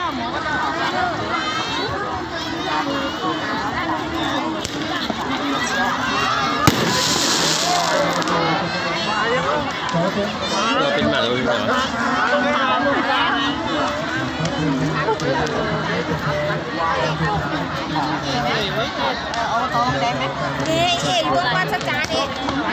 เราเป็นแบบเราเป็นแบบเอาตองได้ไหมนี่เอ๋รวมมาสักจานดิ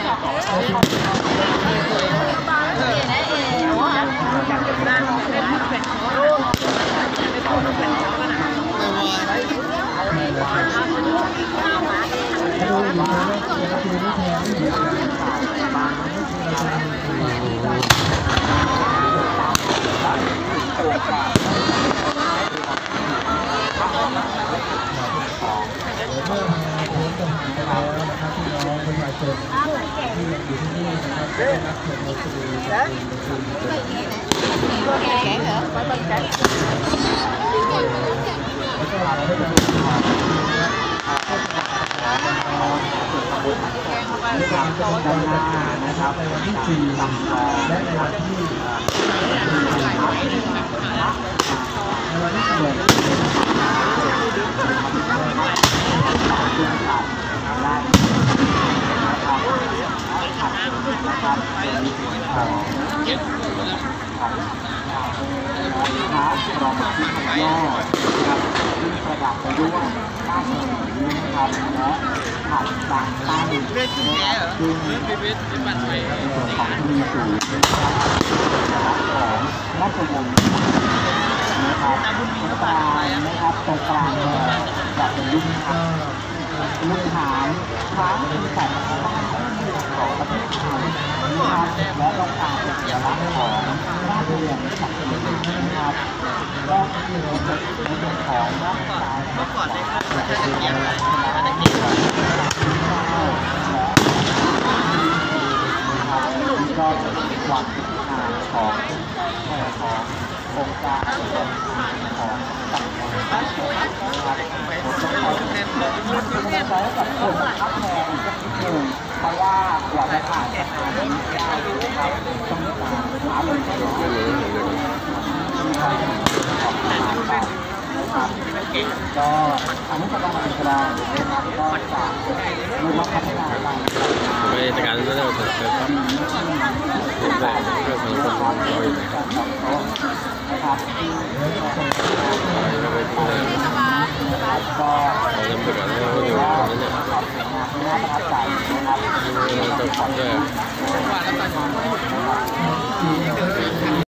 นะครับในวันที่4และในวันที่ในวันที่รองมาที่ขย่อนะครับซึ่งประดับไปด้วยหน้าสีนะครับและผัดบางตั้งนะครับซึ่งในส่วนของมีสูงนะครับของราชวงศ์นะครับตรงกลางนะครับตรงกลางจะเป็นลูกหางช้างที่แต่งตั้งของประเทศไทยนะครับและตรงกลางเป็นสัญลักษณ์ของราชวงศ์จักรีนะครับก็คือในส่วนของร่างกายเมื่อก่อนในข้อมูลจะเป็นอย่างไรจะเกี่ยวกับก็ความคิดขององค์การของต่างๆนะครับผมต้องขอแนะนำกับคนทักแทนสักนิดหนึ่งเพราะว่าเราจะผ่านสะพานนี้ได้นะครับต้องมีการหาบริการก็อนุสาวรีย์กลางนะครับก็จะมีวัฒนธรรมการไม่แต่การก็จะเกิดขึ้นแบบเรื่องของคนเราอยู่นะครับก็เราจะฝึกอะไรเราอยู่ตรงนั้นเนี่ยเราจะฝึกด้วย